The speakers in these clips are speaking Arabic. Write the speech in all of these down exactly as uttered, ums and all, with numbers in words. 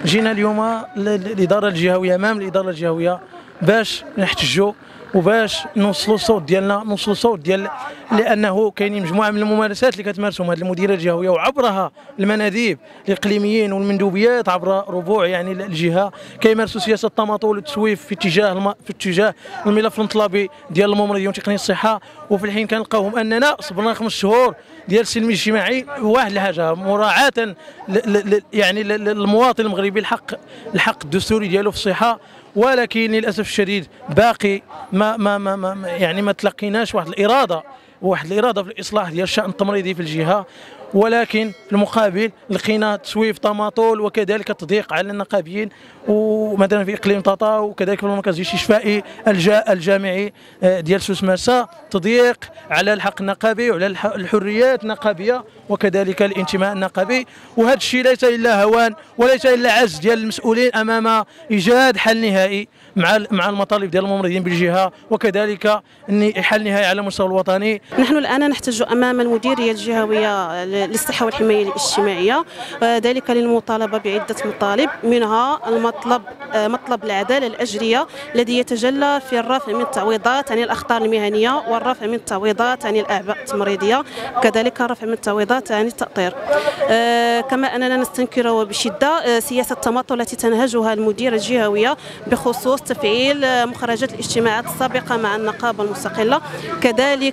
جينا اليوم الاداره الجهويه امام الاداره الجهويه باش نحتجوا وباش نوصلوا الصوت ديالنا، نوصلوا الصوت ديال لانه كاينين مجموعه من الممارسات اللي كتمارسهم هذه المديريه الجهويه وعبرها المناديب الاقليميين والمندوبيات عبر ربوع يعني الجهه كيمارسوا سياسه التماطل والتسويف في اتجاه الم... في اتجاه الملف الانطلابي ديال الممرضين وتقنيه الصحه، وفي الحين كنلقاوهم اننا صبرنا خمس شهور ديال السلم الاجتماعي. واحد الحاجه مراعاه ل... ل... يعني للمواطن المغربي الحق الحق الدستوري ديالو في الصحه، ولكن للاسف الشديد باقي ما ما ما, ما يعني ما تلقيناش واحد الاراده واحد الاراده في الاصلاح ديال الشان التمريضي في الجهه، ولكن في المقابل لقينا تسويف تماطل وكذلك تضييق على النقابيين، ومثلا في اقليم طاطا وكذلك في المركز الاستشفائي الجامعي ديال سوس ماسا تضييق على الحق النقابي وعلى الحريات النقابيه وكذلك الانتماء النقابي. وهذا الشيء ليس الا هوان وليس الا عجز ديال المسؤولين امام ايجاد حل نهائي مع مع المطالب ديال الممرضين بالجهه وكذلك حل نهائي على المستوى الوطني. نحن الان نحتج امام المديريه الجهويه للصحه والحمايه الاجتماعيه، ذلك للمطالبه بعده مطالب، منها المطلب مطلب العداله الاجريه الذي يتجلى في الرفع من التعويضات عن الاخطار المهنيه والرفع من التعويضات عن الاعباء التمريضيه، كذلك الرفع من التعويضات عن التأطير. كما اننا نستنكر بشده سياسه التماطل التي تنهجها المديره الجهويه بخصوص تفعيل مخرجات الاجتماعات السابقه مع النقابه المستقله، كذلك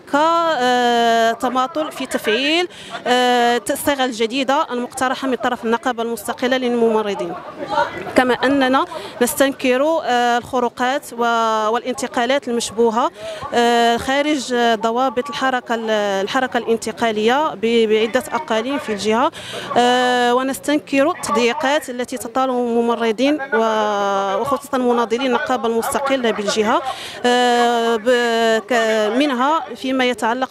تماطل في تفعيل الصيغه الجديده المقترحه من طرف النقابه المستقله للممرضين. كما اننا نستنكر الخروقات والانتقالات المشبوهه خارج ضوابط الحركه الحركه الانتقاليه بعده اقاليم في الجهه، ونستنكر التضييقات التي تطال الممرضين وخصوصا مناضلي النقابه المستقله بالجهه، منها فيما يتعلق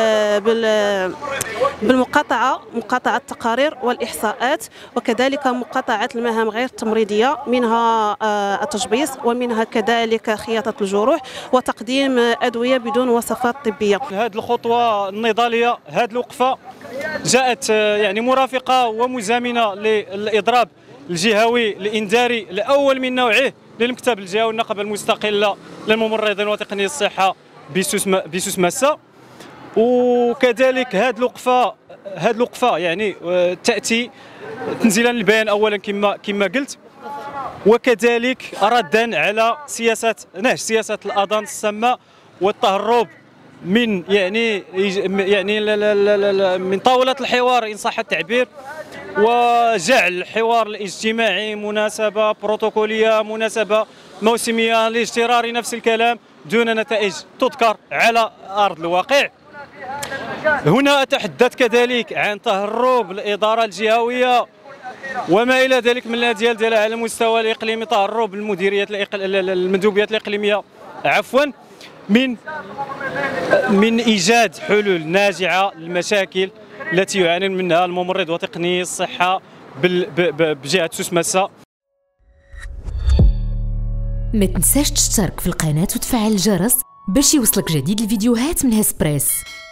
بالمقاطعه مقاطعه التقارير والاحصاءات، وكذلك مقاطعه المهام غير التمريضيه، منها التجبيص ومنها كذلك خياطه الجروح وتقديم ادويه بدون وصفات طبيه. هذه الخطوه النضاليه، هذه الوقفه جاءت يعني مرافقه ومزامنه للاضراب الجهوي الانذاري الاول من نوعه للمكتب الجهوي النقابه المستقله للممرضين وتقنيه الصحه بسوس ماسا. وكذلك هذه الوقفه هذه الوقفه يعني تاتي تنزيلا للبيان اولا كما كما قلت، وكذلك ردا على سياسه نهج سياسه الاذان السامه والتهرب من يعني يعني من طاوله الحوار ان صح التعبير، وجعل الحوار الاجتماعي مناسبه بروتوكوليه مناسبه موسميه لاجترار نفس الكلام دون نتائج تذكر على ارض الواقع. هنا اتحدث كذلك عن تهرب الاداره الجهويه وما الى ذلك من الاجيال ديالها على المستوى الاقليمي، تهرب المديريات المندوبيات الاقليميه عفوا من من ايجاد حلول ناجعه للمشاكل التي يعاني منها الممرض وتقني الصحه بجهه سوس ماسا. ما تنساش تشترك في القناه وتفعل الجرس باش يوصلك جديد الفيديوهات من هسبريس.